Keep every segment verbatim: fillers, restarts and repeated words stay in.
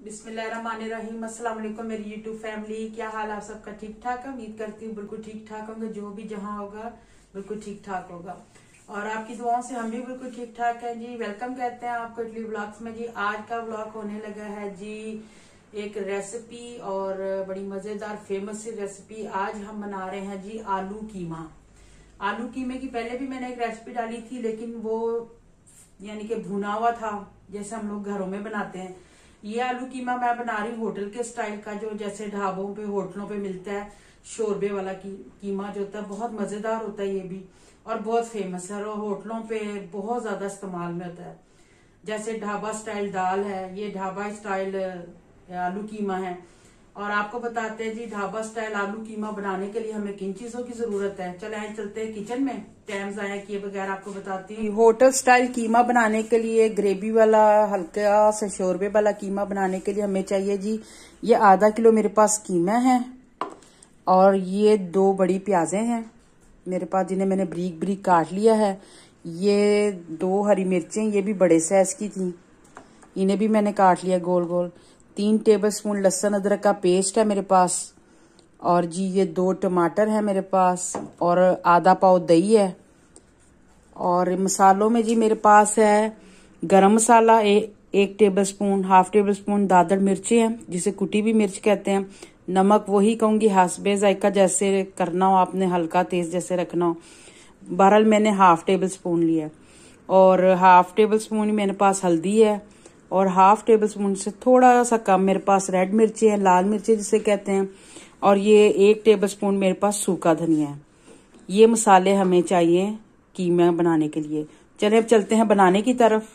बिस्मिल्लाहिर्रहमानिर्रहीम। अस्सलाम वालेकुम मेरी यूट्यूब फैमिली, क्या हाल आप सबका? ठीक ठाक है, उम्मीद करती हूँ बिल्कुल ठीक ठाक होंगे। जो भी जहाँ होगा बिल्कुल ठीक ठाक होगा और आपकी दुआओं से हम भी बिल्कुल ठीक ठाक हैं जी। वेलकम कहते हैं आपको इटली व्लॉग्स में जी। आज का व्लॉग होने लगा है जी एक रेसिपी और बड़ी मजेदार फेमस सी रेसिपी। आज हम बना रहे हैं जी आलू कीमा। आलू कीमे की पहले भी मैंने एक रेसिपी डाली थी, लेकिन वो यानी कि भुना हुआ था जैसे हम लोग घरों में बनाते हैं। ये आलू कीमा मैं बना रही हूँ होटल के स्टाइल का, जो जैसे ढाबों पे होटलों पे मिलता है। शोरबे वाला की, कीमा जो होता है बहुत मजेदार होता है ये भी, और बहुत फेमस है और होटलों पे बहुत ज्यादा इस्तेमाल में होता है। जैसे ढाबा स्टाइल दाल है, ये ढाबा स्टाइल आलू कीमा है। और आपको बताते हैं जी ढाबा स्टाइल आलू कीमा बनाने के लिए हमें किन चीजों की जरूरत है। चले आए चलते हैं किचन में, टाइम जाया किए बगैर आपको बताती हूँ। होटल स्टाइल कीमा बनाने के लिए, ग्रेवी वाला हल्का सा शोरबे वाला कीमा बनाने के लिए हमें चाहिए जी ये आधा किलो मेरे पास कीमा है, और ये दो बड़ी प्याजें हैं मेरे पास जिन्हें मैंने ब्रीक ब्रीक काट लिया है। ये दो हरी मिर्चें, ये भी बड़े साइज की थी, इन्हें भी मैंने काट लिया गोल गोल। तीन टेबलस्पून लहसुन अदरक का पेस्ट है मेरे पास, और जी ये दो टमाटर है मेरे पास, और आधा पाव दही है। और मसालों में जी मेरे पास है गरम मसाला ए, एक टेबलस्पून, हाफ टेबल स्पून दादड़ मिर्ची है जिसे कुटी भी मिर्च कहते हैं। नमक वही कहूंगी हस्बे जायका, जैसे करना हो आपने, हल्का तेज जैसे रखना हो। बहरहाल मैंने हाफ टेबल स्पून लिया, और हाफ टेबल स्पून मेरे पास हल्दी है, और हाफ टेबल स्पून से थोड़ा सा कम मेरे पास रेड मिर्ची है, लाल मिर्ची जिसे कहते हैं। और ये एक टेबल स्पून मेरे पास सूखा धनिया है। ये मसाले हमें चाहिए कीमा बनाने के लिए। चलिए अब चलते हैं बनाने की तरफ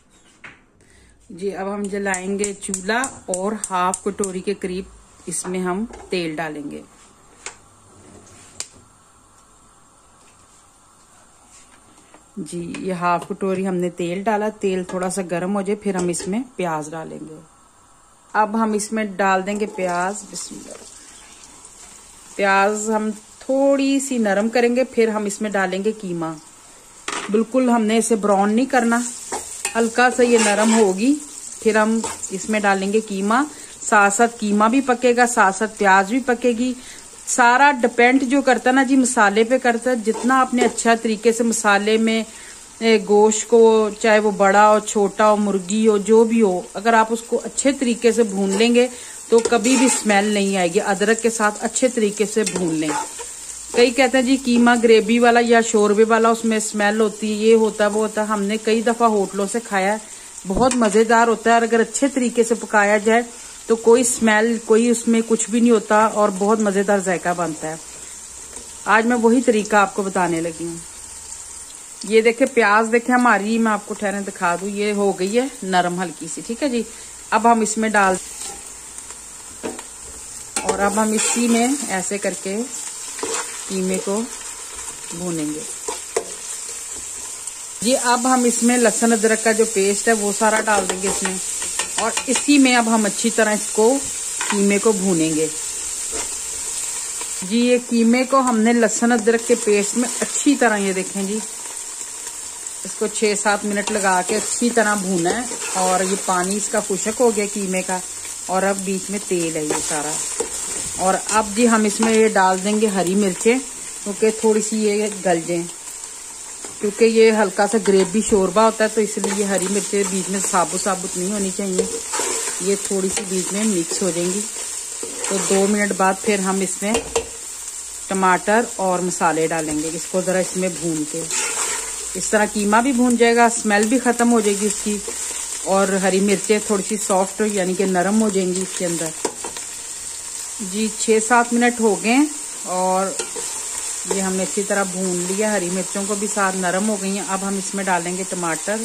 जी। अब हम जलाएंगे चूल्हा और हाफ कटोरी के करीब इसमें हम तेल डालेंगे। जी ये हाफ कटोरी हमने तेल डाला। तेल थोड़ा सा गर्म हो जाए फिर हम इसमें प्याज डालेंगे। अब हम इसमें डाल देंगे प्याज। बिस्मिल्लाह। प्याज हम थोड़ी सी नरम करेंगे, फिर हम इसमें डालेंगे कीमा। बिल्कुल हमने इसे ब्राउन नहीं करना, हल्का सा ये नरम होगी फिर हम इसमें डालेंगे कीमा। साथ साथ कीमा भी पकेगा, साथ साथ प्याज भी पकेगी। सारा डिपेंड जो करता है ना जी मसाले पे करता है। जितना आपने अच्छा तरीके से मसाले में गोश्त को, चाहे वो बड़ा हो छोटा हो मुर्गी हो जो भी हो, अगर आप उसको अच्छे तरीके से भून लेंगे तो कभी भी स्मेल नहीं आएगी। अदरक के साथ अच्छे तरीके से भून लें। कई कहते हैं जी कीमा ग्रेवी वाला या शोरबे वाला उसमें स्मेल होती है, ये होता है वो होता है। हमने कई दफा होटलों से खाया है, बहुत मजेदार होता है। और अगर अच्छे तरीके से पकाया जाए तो कोई स्मेल, कोई उसमें कुछ भी नहीं होता और बहुत मजेदार जायका बनता है। आज मैं वही तरीका आपको बताने लगी हूँ। ये देखे प्याज देखे हमारी, मैं आपको ठहरे दिखा दूं, ये हो गई है नरम हल्की सी। ठीक है जी, अब हम इसमें डाल, और अब हम इसी में ऐसे करके कीमे को भूनेंगे जी। अब हम इसमें लहसुन अदरक का जो पेस्ट है वो सारा डाल देंगे इसमें, और इसी में अब हम अच्छी तरह इसको कीमे को भूनेंगे जी। ये कीमे को हमने लहसुन अदरक के पेस्ट में अच्छी तरह, ये देखें जी, इसको छह सात मिनट लगा के अच्छी तरह भूना है। और ये पानी इसका खुशक हो गया कीमे का, और अब बीच में तेल है ये सारा। और अब जी हम इसमें ये डाल देंगे हरी मिर्चें, क्योंकि थोड़ी सी ये गल जाए, क्योंकि ये हल्का सा ग्रेवी शोरबा होता है तो इसलिए ये हरी मिर्चें बीच में साबुत साबुत नहीं होनी चाहिए, ये थोड़ी सी बीच में मिक्स हो जाएंगी। तो दो मिनट बाद फिर हम इसमें टमाटर और मसाले डालेंगे। इसको जरा इसमें भून के, इस तरह कीमा भी भून जाएगा, स्मेल भी खत्म हो जाएगी इसकी, और हरी मिर्चें थोड़ी सी सॉफ्ट यानी कि नरम हो जाएंगी इसके अंदर जी। छः सात मिनट हो गए और ये हमने अच्छी तरह भून लिया, हरी मिर्चों को भी साथ नरम हो गई हैं। अब हम इसमें डालेंगे टमाटर,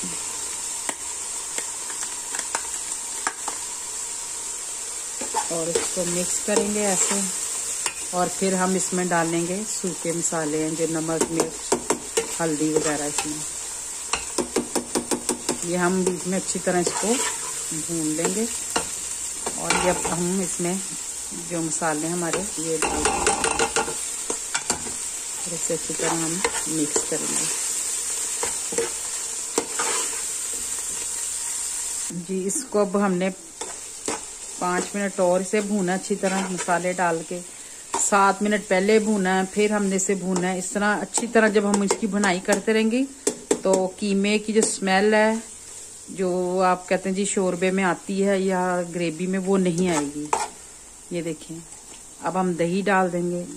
और इसको मिक्स करेंगे ऐसे। और फिर हम इसमें डालेंगे सूखे मसाले हैं जो नमक मिर्च हल्दी वगैरह इसमें, ये हम बीच में अच्छी तरह इसको भून लेंगे। और ये अब हम इसमें जो मसाले हमारे ये डाल देंगे, इसे अच्छी तरह हम मिक्स करेंगे जी। इसको अब हमने पाँच मिनट और इसे भूना अच्छी तरह मसाले डाल के। सात मिनट पहले भूना है, फिर हमने इसे भूना है। इस तरह अच्छी तरह जब हम इसकी भुनाई करते रहेंगे तो कीमे की जो स्मेल है, जो आप कहते हैं जी शोरबे में आती है या ग्रेवी में, वो नहीं आएगी। ये देखें, अब हम दही डाल देंगे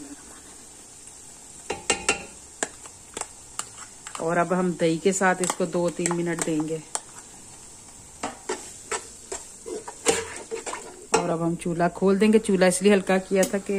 और अब हम दही के साथ इसको दो तीन मिनट देंगे। और अब हम चूल्हा खोल देंगे। चूल्हा इसलिए हल्का किया था कि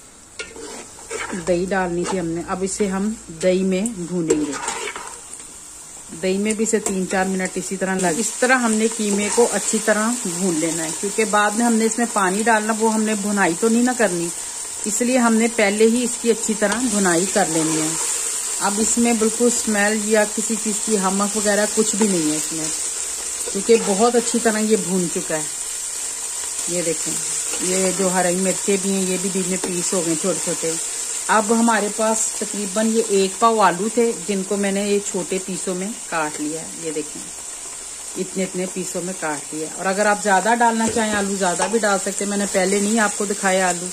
दही डालनी थी हमने। अब इसे हम दही में भूनेंगे। दही में भी इसे तीन चार मिनट इसी तरह लग इस तरह हमने कीमे को अच्छी तरह भून लेना है, क्योंकि बाद में हमने इसमें पानी डालना, वो हमने भुनाई तो नहीं ना करनी, इसलिए हमने पहले ही इसकी अच्छी तरह भुनाई कर लेनी है। अब इसमें बिल्कुल स्मेल या किसी चीज की हमक वगैरह कुछ भी नहीं है इसमें, क्योंकि बहुत अच्छी तरह ये भून चुका है। ये देखें, ये जो हरी मिर्चें भी हैं ये भी बीच में पीस हो गए छोटे छोटे। अब हमारे पास तकरीबन ये एक पाव आलू थे, जिनको मैंने ये छोटे पीसों में काट लिया है। ये देखें, इतने इतने पीसों में काट लिया। और अगर आप ज्यादा डालना चाहें आलू ज्यादा भी डाल सकते हैं, मैंने पहले नहीं आपको दिखाया आलू।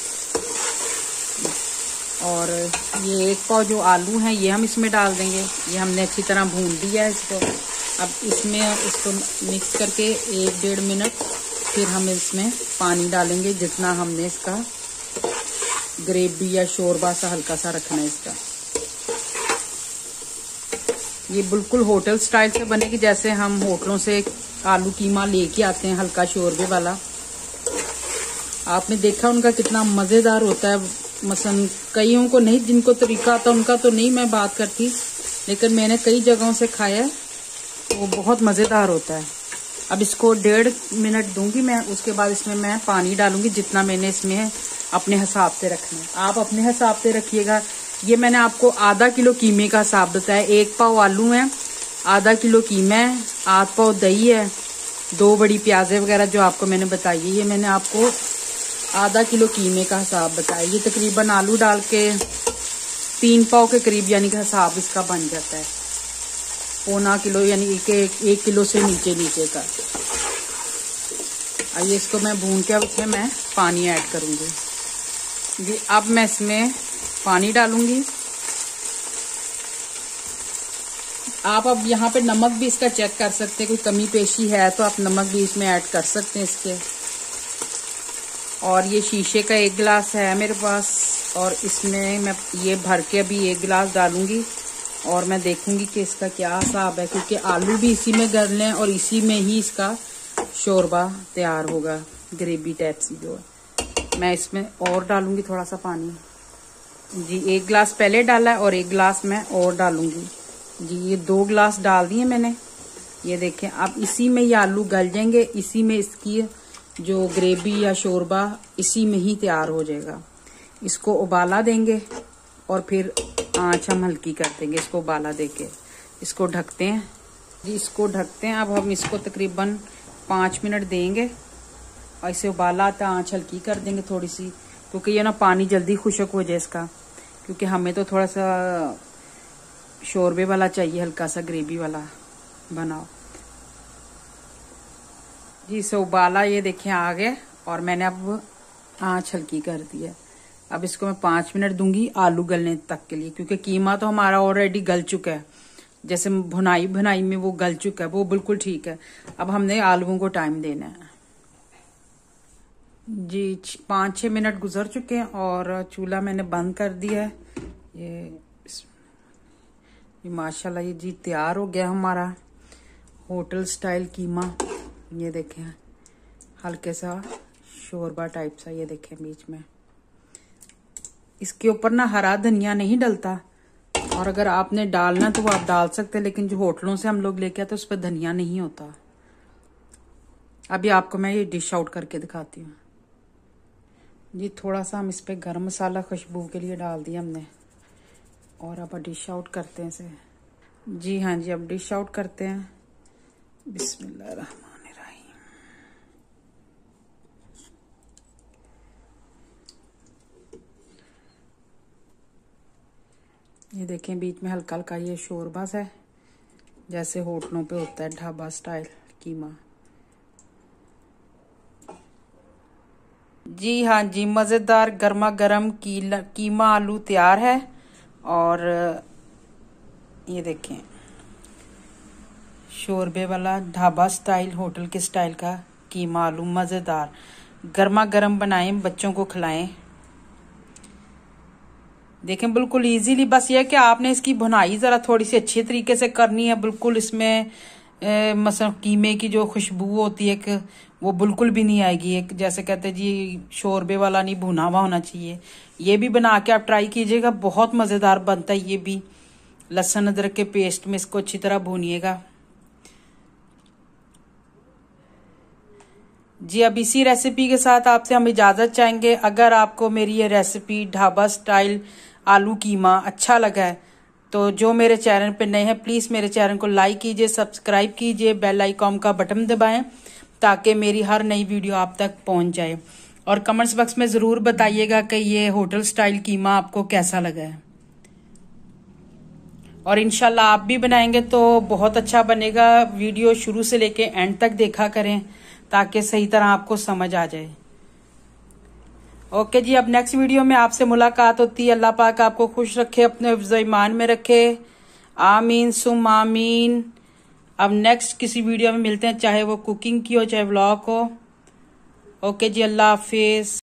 और ये एक पाव जो आलू हैं ये हम इसमें डाल देंगे। ये हमने अच्छी तरह भून दिया है इसको। अब इसमें इसको मिक्स करके एक डेढ़ मिनट फिर हम इसमें पानी डालेंगे, जितना हमने इसका ग्रेवी या शोरबा सा हल्का सा रखना है इसका। ये बिल्कुल होटल स्टाइल से बनेगी, जैसे हम होटलों से आलू कीमा लेके आते हैं हल्का शोरबे वाला। आपने देखा उनका कितना मजेदार होता है। मसलन कईयों को नहीं, जिनको तरीका आता उनका तो नहीं मैं बात करती, लेकिन मैंने कई जगहों से खाया है, वो बहुत मजेदार होता है। अब इसको डेढ़ मिनट दूंगी मैं, उसके बाद इसमें मैं पानी डालूंगी जितना मैंने इसमें अपने हिसाब से रखना है। आप अपने हिसाब से रखिएगा। ये मैंने आपको आधा किलो कीमे का हिसाब बताया। एक पाव आलू है, आधा किलो कीमा है, आध पाव दही है, दो बड़ी प्याजे वगैरह जो आपको मैंने बताई है। ये मैंने आपको आधा किलो कीमे का हिसाब बताया। ये तकरीबन आलू डाल के तीन पाव के करीब यानी का हिसाब इसका बन जाता है। पौना किलो यानी एक, एक, एक किलो से नीचे नीचे का। आइए इसको मैं भून के अब इसमें मैं पानी ऐड करूंगी जी। अब मैं इसमें पानी डालूंगी। आप अब यहाँ पे नमक भी इसका चेक कर सकते हैं, कोई कमी पेशी है तो आप नमक भी इसमें ऐड कर सकते हैं इसके। और ये शीशे का एक गिलास है मेरे पास, और इसमें मैं ये भर के अभी एक गिलास डालूंगी और मैं देखूंगी कि इसका क्या हिसाब है, क्योंकि आलू भी इसी में गल लें और इसी में ही इसका शोरबा तैयार होगा, ग्रेवी टाइप सी जो है। मैं इसमें और डालूंगी थोड़ा सा पानी जी। एक गिलास पहले डाला है और एक गिलास मैं और डालूंगी जी। ये दो गिलास डाल दिए मैंने। ये देखें, अब इसी में ये आलू गल जाएंगे, इसी में इसकी जो ग्रेवी या शोरबा इसी में ही तैयार हो जाएगा। इसको उबाला देंगे और फिर आँच हम हल्की कर देंगे। इसको उबाला देके इसको ढकते हैं जी। इसको ढकते हैं। अब हम इसको तकरीबन पाँच मिनट देंगे और इसे उबाला आता आँच हल्की कर देंगे थोड़ी सी, क्योंकि ये ना पानी जल्दी खुश्क हो जाए इसका, क्योंकि हमें तो थोड़ा सा शोरबे वाला चाहिए, हल्का सा ग्रेवी वाला बनाओ जी। इसे उबाला ये देखें आ गया और मैंने अब आँच हल्की कर दी है। अब इसको मैं पाँच मिनट दूंगी आलू गलने तक के लिए, क्योंकि कीमा तो हमारा ऑलरेडी गल चुका है, जैसे भुनाई भुनाई में वो गल चुका है, वो बिल्कुल ठीक है। अब हमने आलूओं को टाइम देना है जी। पाँच छः मिनट गुजर चुके हैं और चूल्हा मैंने बंद कर दिया है। ये, ये माशाल्लाह ये जी तैयार हो गया हमारा होटल स्टाइल कीमा। ये देखें, हल्के सा शोरबा टाइप सा। ये देखें बीच में इसके ऊपर ना हरा धनिया नहीं डलता, और अगर आपने डालना तो वो आप डाल सकते हैं, लेकिन जो होटलों से हम लोग लेके आते हैं उस पर धनिया नहीं होता। अभी आपको मैं ये डिश आउट करके दिखाती हूँ जी। थोड़ा सा हम इस पे गरम मसाला खुशबू के लिए डाल दिया हमने, और अब डिश आउट करते हैं इसे जी। हाँ जी, अब डिश आउट करते हैं। बिस्मिल्लाहिर्रहमानिर्रहीम। ये देखें बीच में हल्का हल्का ये शोरबा है, जैसे होटलों पे होता है ढाबा स्टाइल कीमा। जी हाँ जी, मज़ेदार गर्मा गर्म की, कीमा आलू तैयार है। और ये देखें, शोरबे वाला ढाबा स्टाइल, होटल के स्टाइल का कीमा आलू मज़ेदार गर्मा गर्म बनाएं, बच्चों को खिलाएं। देखें बिल्कुल इजीली, बस ये है कि आपने इसकी भुनाई ज़रा थोड़ी सी अच्छी तरीके से करनी है। बिल्कुल इसमें मसल कीमे की जो खुशबू होती है एक, वो बिल्कुल भी नहीं आएगी। एक जैसे कहते हैं जी, शोरबे वाला नहीं, भुना हुआ होना चाहिए। ये भी बना के आप ट्राई कीजिएगा, बहुत मज़ेदार बनता है ये भी। लहसुन अदरक के पेस्ट में इसको अच्छी तरह भूनिएगा जी। अब इसी रेसिपी के साथ आपसे हम इजाज़त चाहेंगे। अगर आपको मेरी ये रेसिपी ढाबा स्टाइल आलू कीमा अच्छा लगा है तो जो मेरे चैनल पे नए हैं प्लीज़ मेरे चैनल को लाइक कीजिए, सब्सक्राइब कीजिए, बेल आइकॉन का बटन दबाएं ताकि मेरी हर नई वीडियो आप तक पहुंच जाए। और कमेंट्स बॉक्स में ज़रूर बताइएगा कि ये होटल स्टाइल कीमा आपको कैसा लगा है। और इंशाल्लाह आप भी बनाएंगे तो बहुत अच्छा बनेगा। वीडियो शुरू से लेके एंड तक देखा करें ताकि सही तरह आपको समझ आ जाए। ओके जी, अब नेक्स्ट वीडियो में आपसे मुलाकात होती है। अल्लाह पाक आपको खुश रखे, अपने हिफ्ज़ ईमान में रखे, आमीन सुम आमीन। अब नेक्स्ट किसी वीडियो में मिलते हैं, चाहे वो कुकिंग की हो चाहे व्लॉग हो। ओके जी, अल्लाह हाफिज।